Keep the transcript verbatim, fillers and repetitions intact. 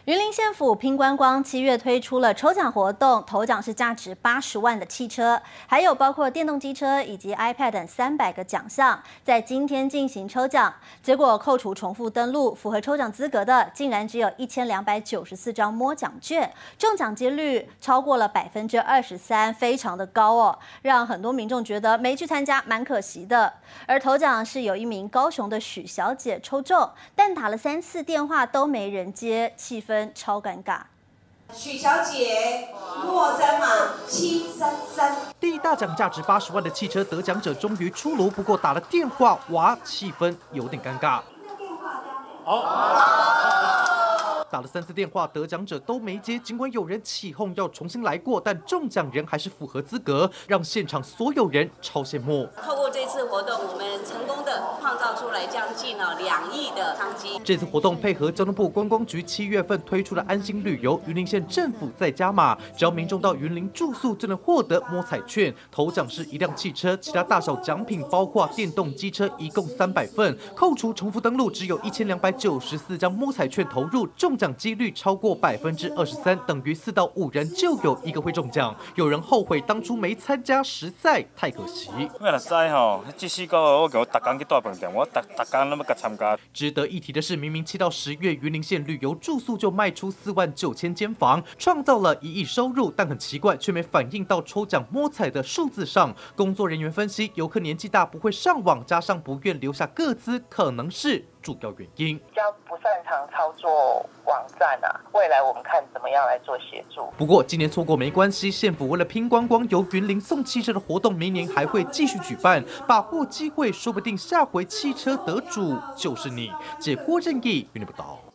云林县府拼观光七月推出了抽奖活动，头奖是价值八十万的汽车，还有包括电动机车以及 iPad 等三百个奖项，在今天进行抽奖。结果扣除重复登录，符合抽奖资格的，竟然只有一千两百九十四张摸奖券，中奖几率超过了百分之二十三，非常的高哦，让很多民众觉得没去参加蛮可惜的。而头奖是有一名高雄的许小姐抽中，但打了三次电话都没人接，气氛超尴尬。 许小姐，落三码七三三。 第一大奖价值八十万的汽车得奖者终于出炉，不过打了电话，哇，气氛有点尴尬。好。打了三次电话，得奖者都没接。尽管有人起哄要重新来过，但中奖人还是符合资格，让现场所有人超羡慕。 透过这次活动，我们成功的创造出来将近了两亿的商机。 这次活动配合交通部观光局七月份推出的安心旅游，云林县政府再加码，只要民众到云林住宿就能获得摸彩券。头奖是一辆汽车，其他大小奖品包括电动机车，一共三百份，扣除重复登录，只有一千两百九十四张摸彩券投入，中奖几率超过百分之二十三，等于四到五人就有一个会中奖。有人后悔当初没参加，实在太可惜。 我若知吼，这四个月我叫我逐工去带饭店，我逐逐工拢要甲参加。 值得一提的是，明明七到十月云林县旅游住宿就卖出四万九千间房，创造了一亿收入，但很奇怪，却没反映到抽奖摸彩的数字上。工作人员分析，游客年纪大，不会上网，加上不愿留下个资，可能是主要原因。 比较不擅长操作网站啊，未来我们看怎么样来做协助。 不过今年错过没关系，县府为了拼观光，由云林送汽车的活动，明年还会继续举办，把握机会，说不定下回汽车得主就是你。借郭正义，云林报道。